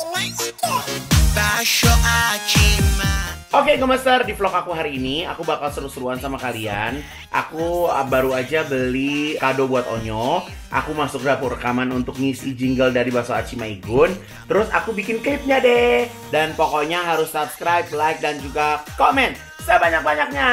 Oke, Gemeser, di vlog aku hari ini aku bakal seru-seruan sama kalian. Aku baru aja beli kado buat Onyo. Aku masuk dapur rekaman untuk ngisi jingle dari Bakso Aci Maigun. Terus aku bikin klipnya deh. Dan pokoknya harus subscribe, like, dan juga komen sebanyak-banyaknya.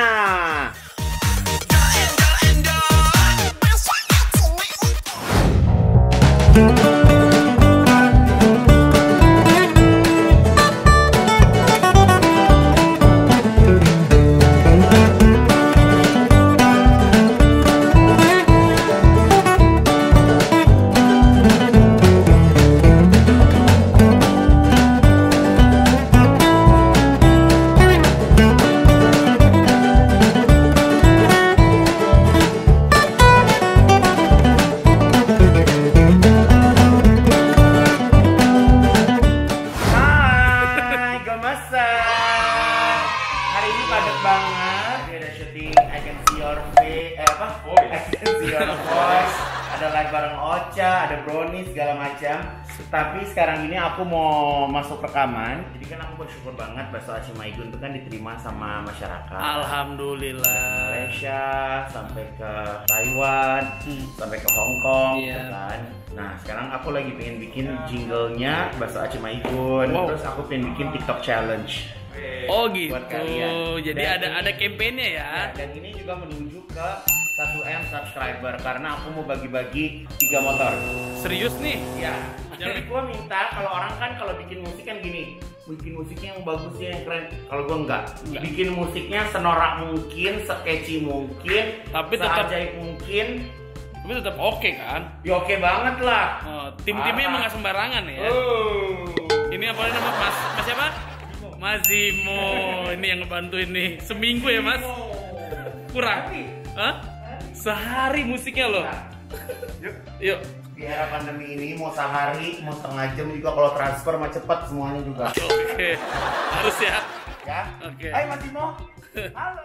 Hari ini padat banget. Ada syuting I Can See Your Face, I Can See Your Voice. Ada live bareng Ocha, ada Brownie segala macam. Tapi sekarang ini aku mau masuk rekaman. Jadi kan aku bersyukur banget Bakso Aci Maigun itu kan diterima sama masyarakat. Alhamdulillah. Malaysia sampai ke Taiwan, sampai ke Hong Kong, kan. Nah, sekarang aku lagi pengen bikin jinglenya Bakso Aci Maigun. Terus aku pengen bikin TikTok challenge. Oh gitu. Buat kalian. Jadi ada kampanye ya. Dan ini juga menuju ke 1M subscriber karena aku mau bagi-bagi 3 motor. Serius nih? Ya. Jadi gua minta kalau orang kan kalau bikin musik kan gini, bikin musiknya yang bagus ya, yang keren. Kalau gua enggak. Bikin musiknya senorak mungkin, sekeci mungkin, tapi tetap seajaib mungkin. Tapi tetap oke kan? Ya oke banget lah. Tim-timnya emang gak sembarangan ya. Ini apa nama Mas siapa? Mas Zimo. Ini yang ngebantu ini. Seminggu ya Mas? Kurang? Hah? Sehari musiknya loh. Yuk. Di era pandemi ini mau sehari, mau setengah jam juga kalau transfer mah cepet semuanya juga. Oke. Harus ya. Ya. Oke. Hai Mas Zimo. Halo.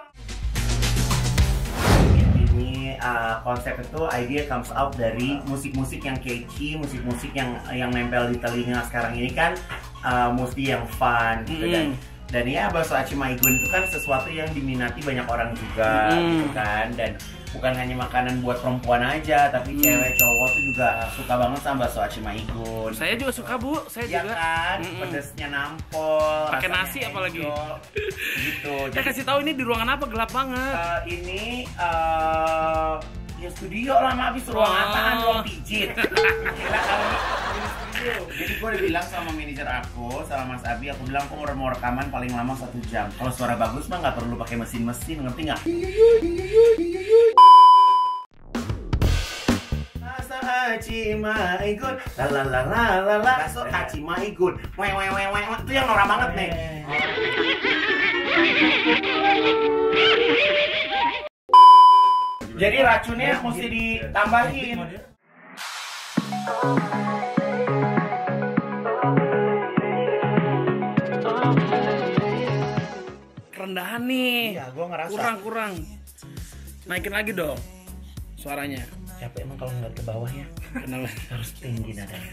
Ini konsep itu idea comes out dari musik-musik yang catchy, musik-musik yang nempel di telinga sekarang ini kan mesti yang fun gitu kan. Dan ya Bakso Aci Maigun itu kan sesuatu yang diminati banyak orang juga gitu kan. Dan bukan hanya makanan buat perempuan aja, tapi cewek cowok tuh juga suka banget sama Bakso Aci Maigun. Saya juga suka Bu, saya ya juga. Kan, pedesnya nampol, pakai nasi apalagi. Gitu. Saya kasih tahu ini di ruangan apa, gelap banget. Ini ya studio lah, habis ruang apaan, ruang pijit. Gila kali ini studio. Jadi gue udah bilang sama manajer aku, sama Mas Abi, aku bilang aku mau rekaman paling lama 1 jam. Kalau suara bagus mah nggak perlu pakai mesin-mesin, ngerti nggak? Bakso Aci Maigun, la. Bakso Aci Maigun, itu yang norak banget nih. Jadi racunnya mesti ditambahin. Kerendahan nih. Iya, gua ngerasa. Kurang. Naikin lagi dong suaranya. Capek emang kalau ngeliat ke bawah ya. Kenapa? Harus tinggi nadanya.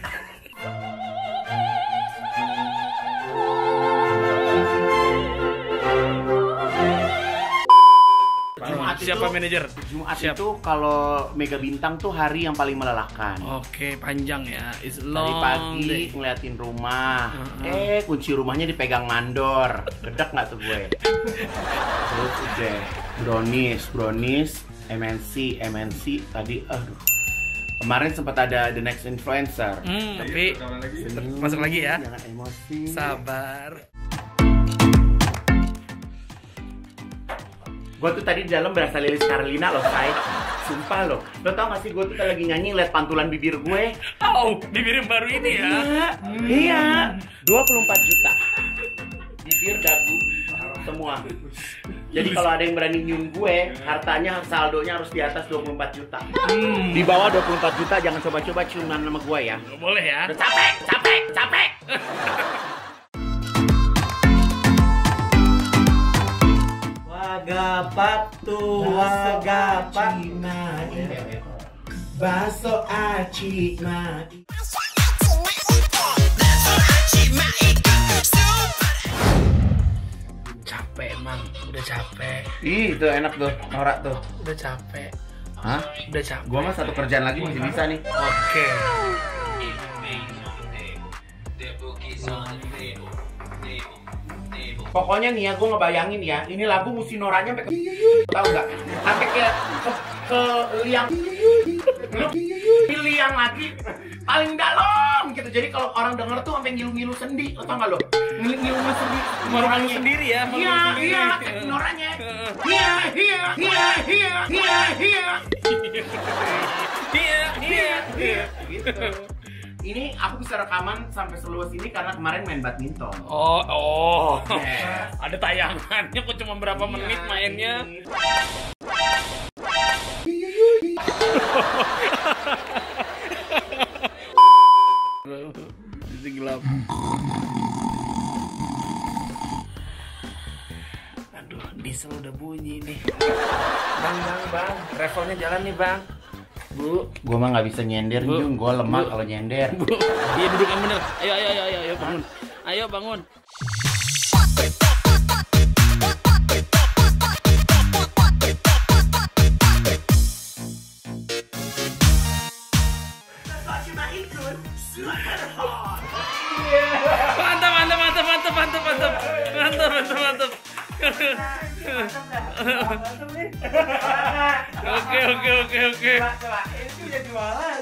Siapa manajer? Jumat itu kalau Mega Bintang tuh hari yang paling melelahkan. Oke, panjang ya. It's Dari long pagi day. ngeliatin rumah. Kunci rumahnya dipegang mandor. Gedek nggak tuh gue? Terus udah brownies, MNC tadi. Aduh. Kemarin sempat ada The Next Influencer. Tapi masuk lagi ya. Jangan emosi. Sabar. Gue tuh tadi di dalam berasa Lilis Karlina loh, say. Sumpah loh. Lo tau gak sih gue tuh lagi nyanyi liat pantulan bibir gue. Bibir yang baru ini ya. Iya. 24 juta. Bibir, dagu, semua. Jadi kalau ada yang berani nyium gue, hartanya saldonya harus di atas 24 juta. Di bawah 24 juta jangan coba-coba ciuman sama gue ya. Gak boleh ya. Udah capek. Wagapat Bakso Aci Maigun. Ih, itu enak tuh, norak tuh. Udah capek. Hah? Udah capek. Gua mah satu kerjaan lagi masih bisa nih. Oke. Pokoknya nih ya, gue ngebayangin ya, ini lagu mesti noranya sampai ke tahu nggak? Sampai ke liang, liang lagi paling dalam gitu. Jadi kalau orang denger tuh sampai ngilu-ngilu sendi, lo tau nggak lo? Ngilu-ngilu sendi, Orang sendiri ya. iya, iya, noranya. Iya, iya, iya, iya, iya, iya. Iya, iya. Gitu. Ini aku bisa rekaman sampai seluas ini karena kemarin main badminton. Oh. Yes. Ada tayangannya kok cuma berapa menit mainnya. Jadi gelap. Aduh, diesel udah bunyi nih. Bang. Travelnya jalan nih, Bang. Bu, Gua mah nggak bisa nyender, Bu. Jung. Gua lemah kalau nyender. Bu. Iya, duduk yang bener. Ayo bangun. Ayo bangun. Mantap. Oke. Coba, itu udah jualan.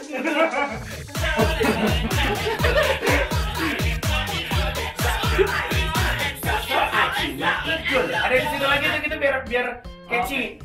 Ada di situ lagi tuh kita biar catchy.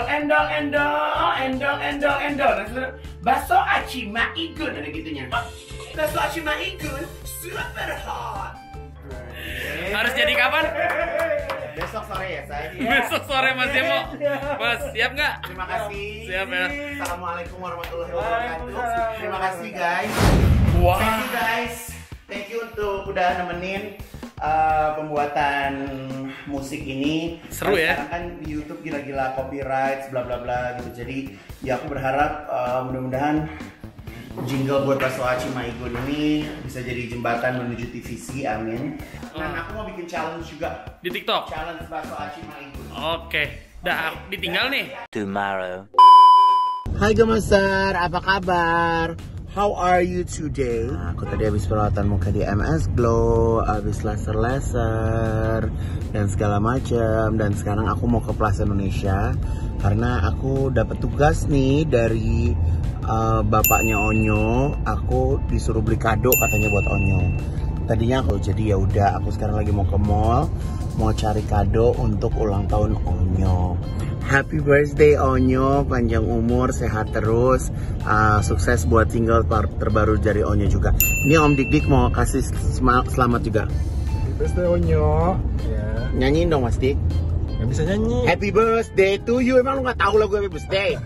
Endol. Baso aci maigun ada gitunya. Baso aci maigun super hot. Harus jadi kapan? Besok sore ya saya. Besok sore Mas Yemo. Mas, siap nggak? Terima kasih. Siap ya. Assalamualaikum warahmatullahi wabarakatuh. Terima kasih guys. Wah. Thank you guys. Thank you untuk udah nemenin pembuatan musik ini. Seru ya. Sekarang kan di YouTube gila-gila copyright bla bla bla gitu. Jadi ya aku berharap mudah-mudahan jingle buat Baso Aci Maigun ini bisa jadi jembatan menuju TVC, amin. Dan aku mau bikin challenge juga. Di TikTok. Challenge Baso Aci Maigun. Oke. Dah ditinggal nih. Tomorrow. Hai Gemeser, apa kabar? How are you today? Aku tadi habis perawatan muka di MS Glow, habis laser dan segala macam. Dan sekarang aku mau ke Plaza Indonesia karena aku dapat tugas nih dari bapaknya Onyo. Aku disuruh beli kado katanya buat Onyo. Tadinya aku jadi ya udah. Aku sekarang lagi mau ke mall, mau cari kado untuk ulang tahun Onyo. Happy birthday Onyo, panjang umur, sehat terus, sukses buat single terbaru dari Onyo juga. Ini Om Dik mau kasih selamat juga. Happy birthday Onyo. Ya. Nyanyiin dong Mas Dik. Gak bisa nyanyi. Happy birthday to you. Emang lu gak tahu lagu Happy Birthday?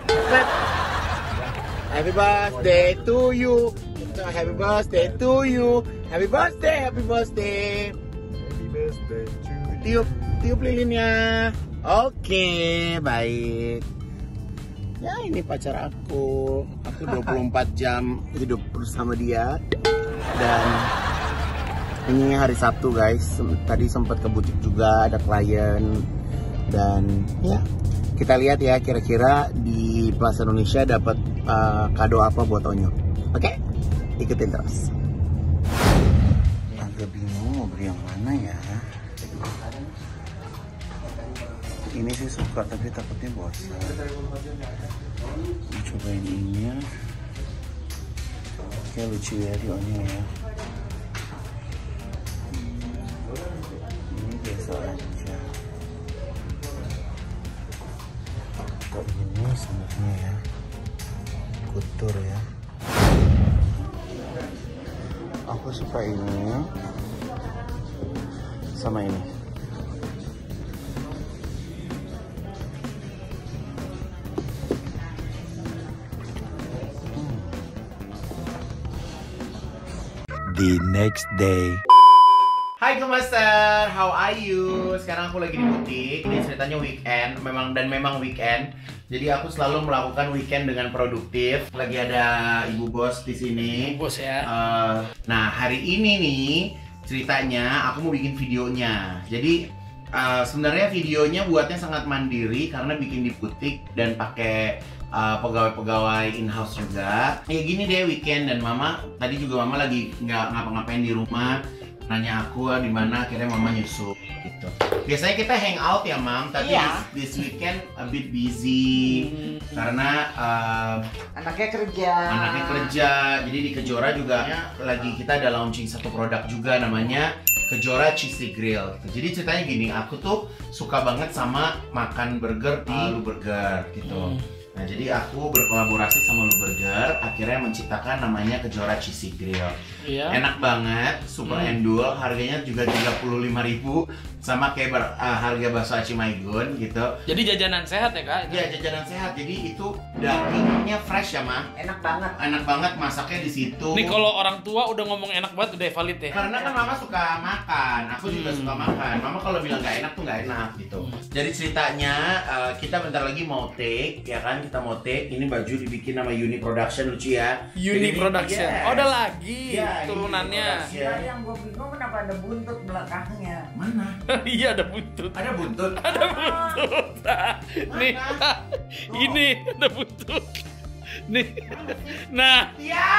Happy birthday to you. Happy birthday to you. Happy birthday, happy birthday. Happy birthday to you. Tiup lilinnya. Oke, baik. Ya ini pacar aku 24 jam hidup bersama dia. Dan ini hari Sabtu guys. Tadi sempat ke butik juga, ada klien. Dan ya kita lihat ya kira-kira di Plaza Indonesia dapat kado apa buat Onyo. Oke, ikutin terus. Agak bingung mau beli yang mana ya. Ini sih suka tapi takutnya bosan. Cobain ini ya. Kayak lucu ya di Onyo ya. Ini biasa aja. Kok ini sebenarnya ya. Kutur ya. Aku suka ini sama ini. The next day. Hai Gemaster, how are you? Sekarang aku lagi di butik. Ini ceritanya weekend, memang weekend. Jadi aku selalu melakukan weekend dengan produktif. Lagi ada ibu bos di sini. Bos ya. Nah hari ini nih ceritanya aku mau bikin videonya. Jadi Sebenarnya videonya buatnya sangat mandiri karena bikin di butik dan pakai pegawai-pegawai in-house juga. Ya gini deh, weekend dan mama tadi juga mama lagi nggak ngapa-ngapain di rumah, nanya aku di mana, akhirnya mama nyusul gitu. Biasanya kita hang out ya mam, tapi this weekend a bit busy karena anaknya kerja. Jadi di Kejora juga lagi kita ada launching satu produk juga namanya Kejora Cheesy Grill. Jadi ceritanya gini, aku tuh suka banget sama makan burger di Lu Burger gitu. Nah, jadi aku berkolaborasi sama Lu Burger, akhirnya menciptakan namanya Kejora Cheesy Grill. Iya. Enak banget, super endul, harganya juga 35.000 sama kayak harga bakso Aci Maigun gitu. Jadi jajanan sehat ya kak? Iya, jajanan sehat. Jadi itu dagingnya fresh ya mah. Enak banget. Enak banget, masaknya di situ. Nih kalau orang tua udah ngomong enak banget udah valid ya. Karena kan mama suka makan, aku juga suka makan. Mama kalau bilang nggak enak tuh nggak enak gitu. Jadi ceritanya kita bentar lagi mau take, ya kan? Kita mau take. Ini baju dibikin nama Uni Production, lucu ya. Uni Production. Yes. Oh, ada lagi Iya, turunannya. Uni Production. Yang gue bingung kenapa ada buntut belakangnya. Mana? Iya ada buntut. Ada buntut. Ada buntut. Nih, ini ada buntut. Nih. Nah, Ya.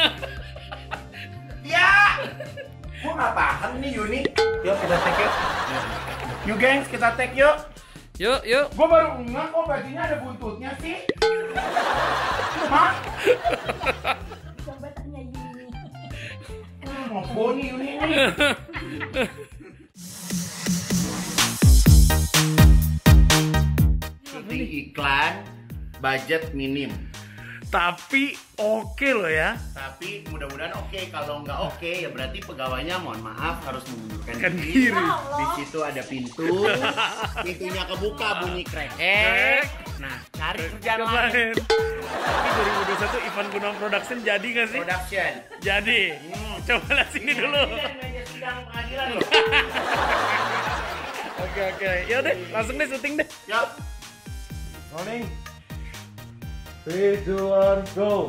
Ya. Gua nggak paham nih Yuni. Yuk kita take yuk. Yuk gengs, kita take yuk. yuk. Gua baru ngeh kok bajunya ada buntutnya sih. Hah? Coba tanya Yuni. Mau boni Yuni ini. Syuting iklan, budget minim. Tapi oke loh ya. Tapi mudah-mudahan oke. Kalau nggak oke ya berarti pegawainya mohon maaf harus mengundurkan Kan diri. diri. Di situ ada pintu, pintunya kebuka bunyi krek. Nah, cari kerjaan lain. Kemarin. Tapi 2021 Ivan Gunawan Production jadi nggak sih? Production. Jadi. Coba lihat sini dulu. Meja sidang pengadilan loh. Oke. Yaudah, langsung deh syuting deh. Yuk. Rolling. 3, 2, 1, go.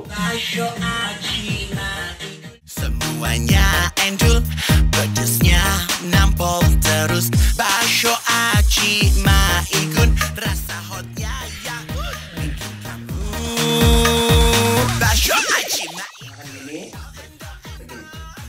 Semuanya endul, pedesnya nampol terus. Basho aci maigun, rasa hotnya ya bikin kamu. Basho aci maigun. Makan gini. Begini.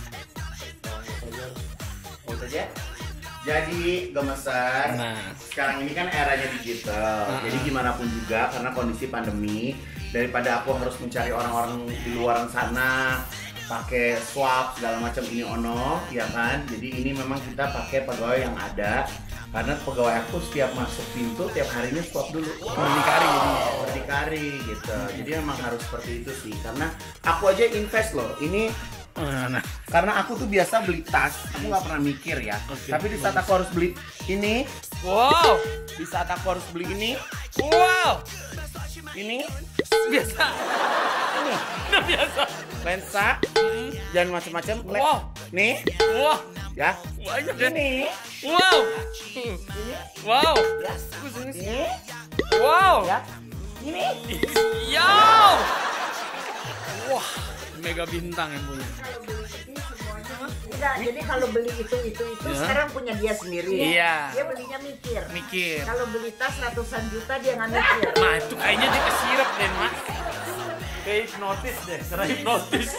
Mau saja. Jadi gemeser. Nah. Sekarang ini kan eranya digital. Jadi gimana pun juga karena kondisi pandemi, daripada aku harus mencari orang-orang di luar sana pakai swab segala macam ini ono, ya kan? Jadi ini memang kita pakai pegawai yang ada. Karena pegawai aku setiap masuk pintu tiap harinya swab dulu. Berdikari jadi. Berdikari gitu. Jadi memang harus seperti itu sih. Karena aku aja invest loh. Ini Nah. karena aku tuh biasa beli tas, aku nggak pernah mikir ya. Oke. Tapi di saat aku harus beli ini, Wow. di saat aku harus beli ini, Wow. ini, Biasa. ini, Udah biasa. lensa, dan macam-macam. Wow. Nih, Wah. ya. Banyak ya. Ini, Wow. Wow. ini, Wow. ya. Ini. Yo. Wah. Mega bintang yang punya. Enggak, jadi kalau beli itu Ya. sekarang punya dia sendiri. Iya. Dia belinya mikir. Mikir. Kalau beli tas ratusan juta dia nggak mikir. Nah itu kayaknya dia kesirap deh mas. Kayak hipnotis deh, karena hipnotis.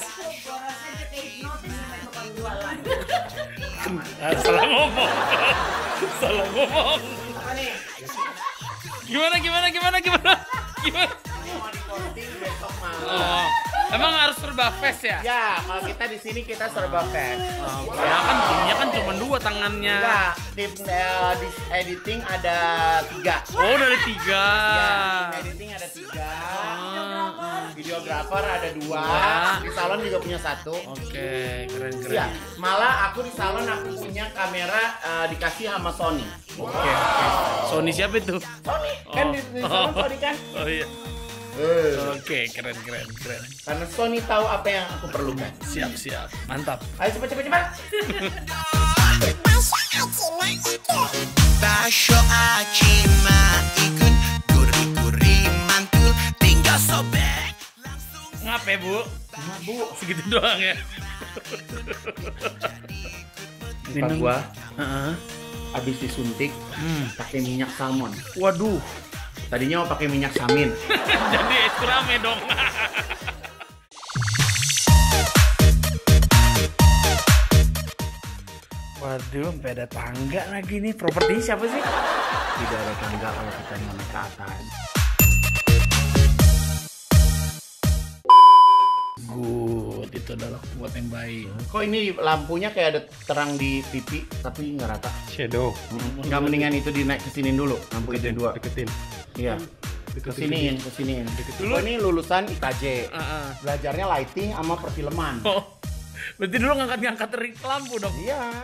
Salah ngomong. Salah ngomong. Apa nih? Gimana? Ini mau diposting besok malam. Oh, emang harus serba face ya? Ya, kalau kita di sini kita serba fans. Ya kan timnya kan cuma 2 tangannya. Enggak, tim di editing ada 3. Oh dari 3. Ya, tim editing ada 3. Videografer ada 2. Di salon juga punya 1. Oke, keren. Iya, malah aku di salon aku punya kamera dikasih sama Sony. Oke. Sony siapa itu? Sony kan di salon Sony kan. Oh iya. Oke, keren. Karena Sony tahu apa yang aku perlukan. Siap. Mantap. Ayo cepat. Basho aci maigun, gurih-gurih mantul, tinggal sobek. Ngapain Bu? Segitu doang ya. Muka gua Heeh. habis disuntik pakai minyak salmon. Waduh. Tadinya mau pakai minyak samin. Jadi es gurame dong. Waduh, sampai ada tangga lagi nih. Propertinya siapa sih? Tidak ada tangga kalau kita naik ke atas. Good, itu adalah buat yang baik. Kok ini lampunya kayak ada terang di pipi tapi nggak rata? Shadow. Nggak mendingan itu dinaik kesinin dulu, lampu itu dua. Deketin. Iya. Kesiniin. Dulu ini lulusan IKJ. Belajarnya lighting sama perfilman. Oh, berarti dulu ngangkat-ngangkat lampu dong? Iya.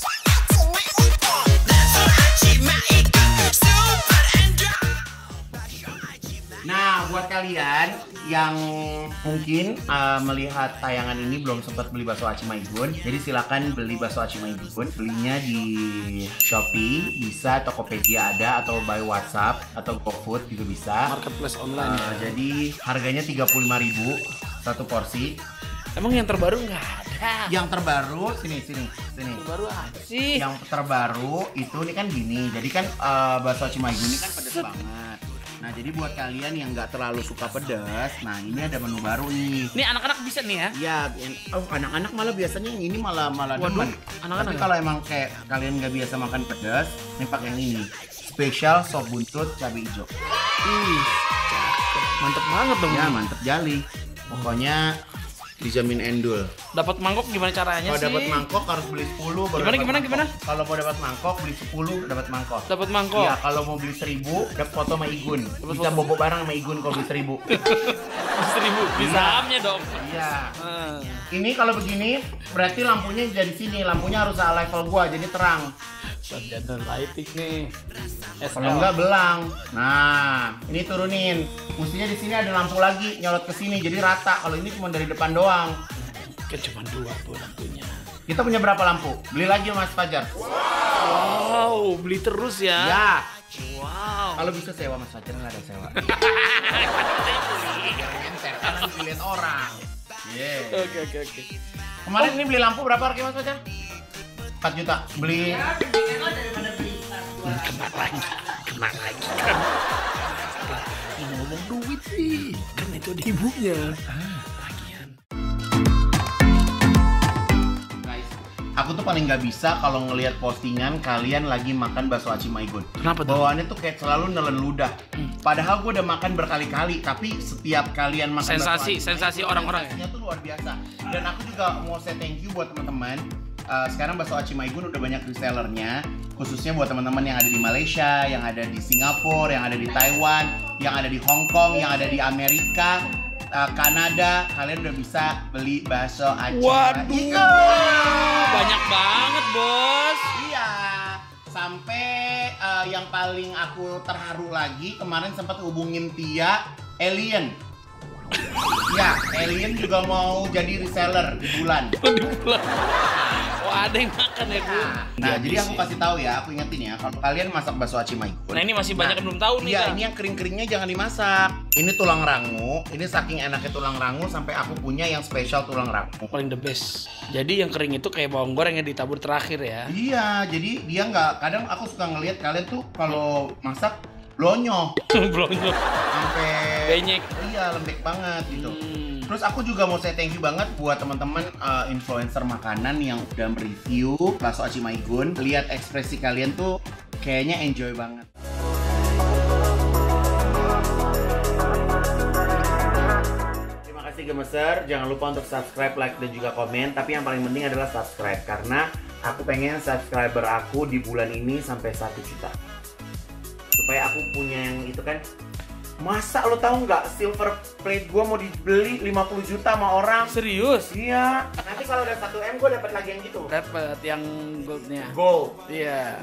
Nah, buat kalian yang mungkin melihat tayangan ini belum sempat beli bakso Aci Maigun, jadi silakan beli bakso Aci Maigun. Belinya di Shopee, bisa Tokopedia ada, atau by WhatsApp atau GoFood juga bisa. Marketplace online. Jadi harganya 35.000 satu porsi. Emang yang terbaru nggak ada? Yang terbaru sini. Terbaru apa sih? Yang terbaru itu ini kan gini. Jadi kan bakso Aci Maigun ini kan pedas banget. Nah, jadi buat kalian yang nggak terlalu suka pedas, nah ini ada menu baru nih. Ini anak-anak bisa nih ya? Iya, anak-anak malah biasanya yang ini malah demen. Anak-anak. Tapi kalau emang kayak kalian nggak biasa makan pedas, ini pakai yang ini. Spesial sop buntut cabai hijau. Mantep banget dong. Ya, mantep jali. Pokoknya dijamin endul. Dapat mangkok gimana caranya Kalau sih? dapat mangkok harus beli 10 baru Gimana? Kalau mau dapat mangkok beli 10 dapat mangkok. Dapat mangkok. Iya, kalau mau beli 1000 dapat foto sama Igun. Bisa bobo bareng sama Igun kalau beli 1000. 1.000. Bisa sahamnya dong. Iya. Ini kalau begini berarti lampunya jadi sini, lampunya harus level gua jadi terang. Sarjana lighting nih. Kalau enggak belang. Nah, ini turunin. Mestinya di sini ada lampu lagi nyolot ke sini jadi rata. Kalau ini cuma dari depan doang. Kan cuma 2 tuh lampunya. Kita punya berapa lampu? Beli lagi Mas Fajar. Wow, beli terus ya? Ya. Wow. Kalau bisa sewa Mas Fajar nggak ada sewa. Karena dilihat orang. Yeah. Oke. Kemarin ini beli lampu berapa harga Mas Fajar? 4 juta. Beli. Kena lagi kan. Ngomong duit sih. Kan itu ada ibunya. Lagian. Guys, aku tuh paling nggak bisa kalau ngelihat postingan kalian lagi makan bakso Aci Maigun. Kenapa tuh? Bawaannya tuh kayak selalu nelen ludah. Padahal gue udah makan berkali-kali, tapi setiap kalian makan Sensasi orang-orang ya? sensasinya tuh luar biasa. Dan aku juga mau say thank you buat teman-teman. Sekarang bakso Aci Maigun udah banyak resellernya, khususnya buat teman-teman yang ada di Malaysia, yang ada di Singapura, yang ada di Taiwan, yang ada di Hong Kong, yang ada di Amerika, Kanada. Kalian udah bisa beli bakso Aci Maigun. Banyak banget, Bos. Iya. Sampai yang paling aku terharu lagi kemarin sempat hubungin Tia Alien. Ya, Alien juga mau jadi reseller di bulan. Oh, ada yang makan ya, Bu. Nah, jadi aku kasih tahu ya, aku ingetin ya, kalau kalian masak bakso Aci Maigun. Nah, ini masih banyak yang belum tahu nih, Iya, Kak. ini yang kering-keringnya jangan dimasak. Ini tulang rangu. Ini saking enaknya tulang rangu sampai aku punya yang spesial tulang rangu. Paling the best. Jadi yang kering itu kayak bawang goreng yang ditabur terakhir ya. Iya, jadi dia nggak. Kadang aku suka ngelihat kalian tuh kalau masak blonyo Blonyo. sampai Benyek. Iya, lembek banget gitu. Terus aku juga mau say thank you banget buat teman-teman influencer makanan yang udah mereview bakso Aci Maigun. Lihat ekspresi kalian tuh kayaknya enjoy banget. Terima kasih Gemeser, jangan lupa untuk subscribe, like, dan juga komen. Tapi yang paling penting adalah subscribe, karena aku pengen subscriber aku di bulan ini sampai 1 juta. Supaya aku punya yang itu kan. Masa lo tahu nggak silver plate gue mau dibeli 50 juta sama orang? Serius? Iya. Nanti kalau udah 1 M gue dapat lagi yang gitu. Dapat yang goldnya. Gold. Iya.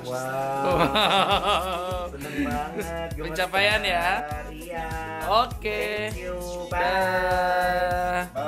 Wow. Seneng banget. Gemeser. Pencapaian ya. Iya. Oke. Thank you. Dah. Bye.